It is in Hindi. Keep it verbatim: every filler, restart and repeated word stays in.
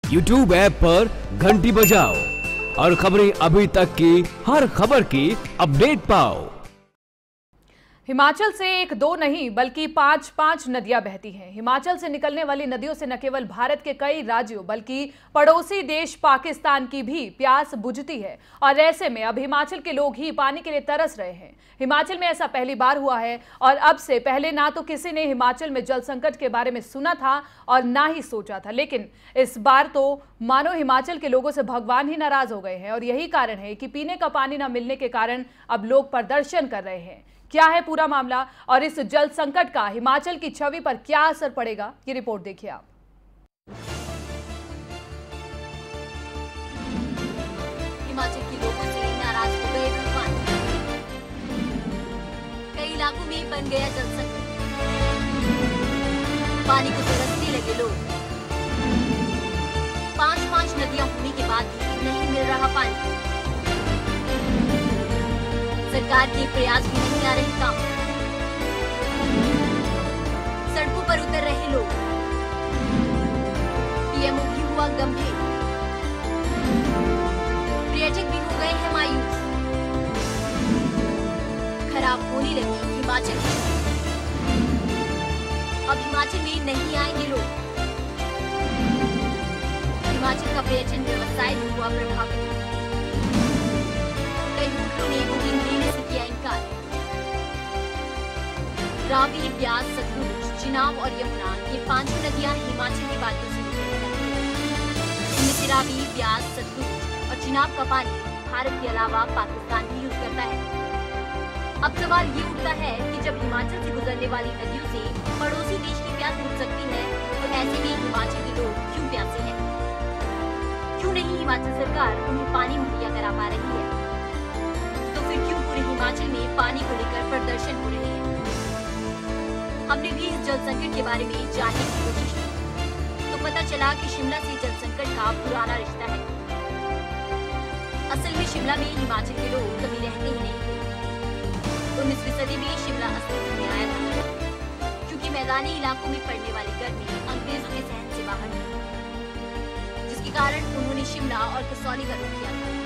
यूट्यूब ऐप पर घंटी बजाओ और खबरें अभी तक की हर खबर की अपडेट पाओ। हिमाचल से एक दो नहीं बल्कि पांच पांच नदियां बहती हैं। हिमाचल से निकलने वाली नदियों से न केवल भारत के कई राज्यों बल्कि पड़ोसी देश पाकिस्तान की भी प्यास बुझती है और ऐसे में अब हिमाचल के लोग ही पानी के लिए तरस रहे हैं। हिमाचल में ऐसा पहली बार हुआ है और अब से पहले ना तो किसी ने हिमाचल में जल संकट के बारे में सुना था और ना ही सोचा था, लेकिन इस बार तो मानो हिमाचल के लोगों से भगवान ही नाराज हो गए हैं और यही कारण है कि पीने का पानी न मिलने के कारण अब लोग प्रदर्शन कर रहे हैं। क्या है पूरा मामला और इस जल संकट का हिमाचल की छवि पर क्या असर पड़ेगा, ये रिपोर्ट देखिए आप। हिमाचल के लोगों से नाराज हो गए भगवान। कई इलाकों में बन गया जल संकट, पानी को तरसने लगे लोग। पांच पांच नदियां होने के बाद भी नहीं मिल रहा पानी। सरकार के प्रयास भी नहीं आ रहे काम। सड़कों पर उतर रहे लोग। पीएमओ भी हुआ गंभीर। पर्यटक भी हो गए हैं मायूस। खराब होने लगी हिमाचल। अब हिमाचल में नहीं आएंगे लोग। हिमाचल का पर्यटन व्यवसाय भी हुआ प्रभावित। कई होटलों ने बुकिंग देने से किया इनकार। रावी, ब्यास, सतलुज, चिनाब और यमुना ये पांचों नदियां हिमाचल की बातों से गुजरती हैं। इनमें से रावी, ब्यास, सतलुज और चिनाब का पानी भारत के अलावा पाकिस्तान भी यूज करता है। अब सवाल ये उठता है कि जब हिमाचल से गुजरने वाली नदियों से पड़ोसी देश की प्यास बुझ सकती है, तो ऐसे में हिमाचल के लोग क्यों प्यासे हैं? क्यों नहीं हिमाचल सरकार उन्हें पानी मुहैया करा पा रही है? तो फिर क्यों पूरे हिमाचल में पानी को लेकर प्रदर्शन हो रहे हैं? हमने भी इस जल संकट के बारे में जानने की कोशिश की, तो पता चला कि शिमला से जल संकट का पुराना रिश्ता है। असल में शिमला में हिमाचल के लोग कभी रहते ही नहीं थे। उन्नीसवीं सदी में शिमला अस्तित्व में आया था, क्योंकि मैदानी इलाकों में पड़ने वाली गर्मी अंग्रेजों के सहन से बाहर थी, जिसके कारण उन्होंने शिमला और कसौली का रुख किया था।